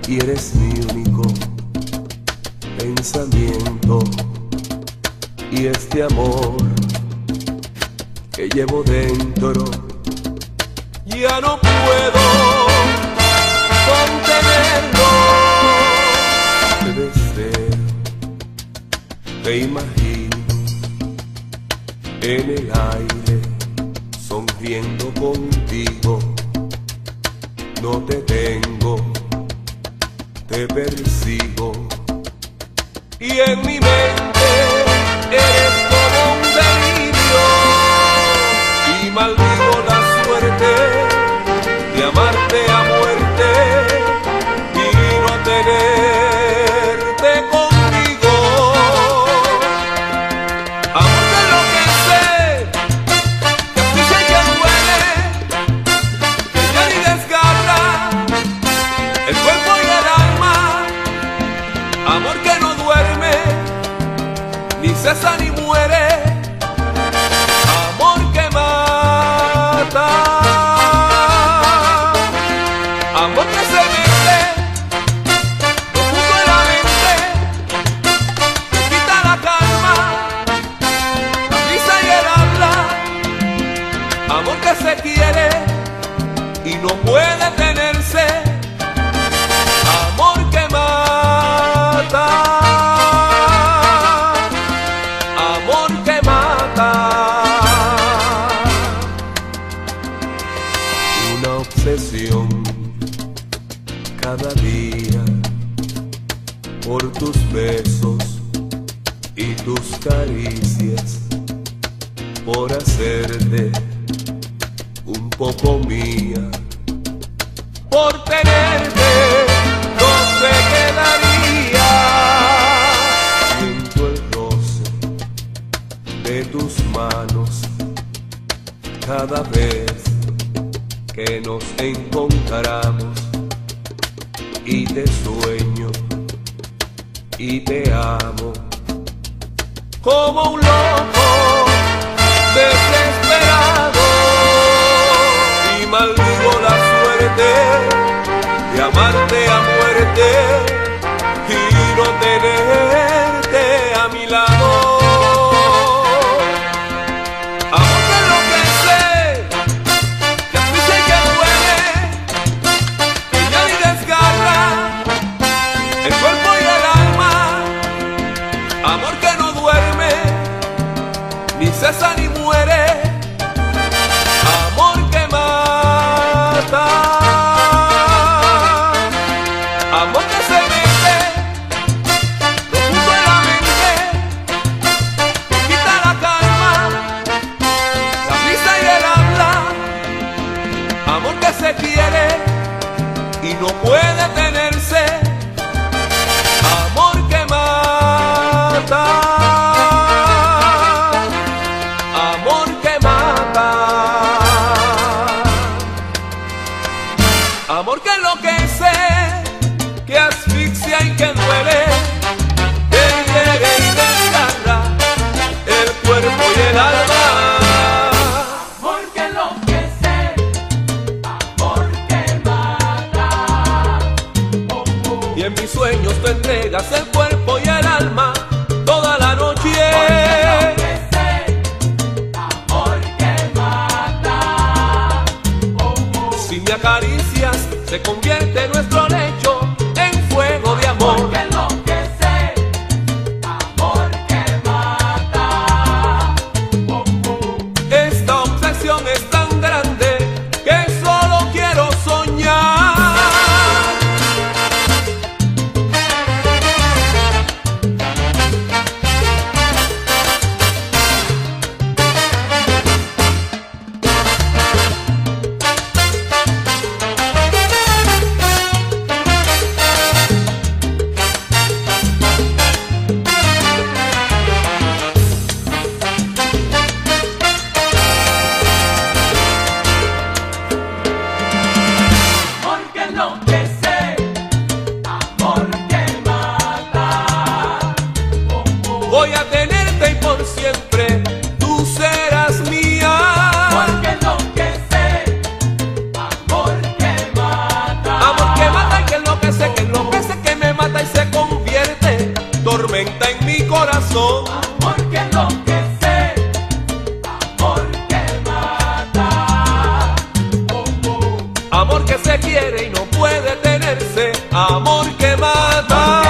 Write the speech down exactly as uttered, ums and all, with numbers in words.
y eres mi único pensamiento. Y este amor que llevo dentro ya no puedo contenerlo. Te deseo, te imagino en el aire, sonriendo contigo. No te tengo, te persigo, y en mi mente eres como un delirio. Y maldigo la suerte de amarte a muerte y no tenerte conmigo. Amor, que lo que sé, que escucha y que duele, que ya ni desgarra el cuerpo y el alma. Amor que no duerme, ni cesa ni muere. Amor que mata. Amor que se mete profundo en la mente, que quita la calma, la risa y el habla. Amor que se quiere y no puede tenerse. Amor que mata. Amor que mata. Una obsesión cada día por tus besos y tus caricias, por hacerte un poco mía, por tenerte no se quedaría. Siento el roce de tus manos cada vez que nos encontramos, y te sueño y te amo como un loco desesperado. Y maldigo la suerte de amarte a muerte y no tenerte a mi lado. Amor, que lo que sé, que escucha y que duele, que ya ni desgarra el cuerpo y el alma. Amor que no duerme, ni cesa ni muere. Amor que mata. Amor que se mete profundo en la mente, que quita la calma, la risa y el habla. Amor que se quiere y no puede tenerse. Amor que mata. Amor que mata. Amor que enloquece, que asfixia y que duele, que hiere y desgarra el cuerpo y el alma. Amor que enloquece, amor que mata. Oh, oh. Y en mis sueños tú entregas el cuerpo y el alma toda la noche. Amor que mata. Oh, oh. Si me acaricias, se convierte nuestro lecho en fuego de amor. Amor que enloquece, amor que mata. Oh, oh. Esta obsesión es tan grande que solo quiero soñar. corazón. Amor que enloquece, amor que mata. Oh, oh. Amor que se quiere y no puede tenerse, amor que mata.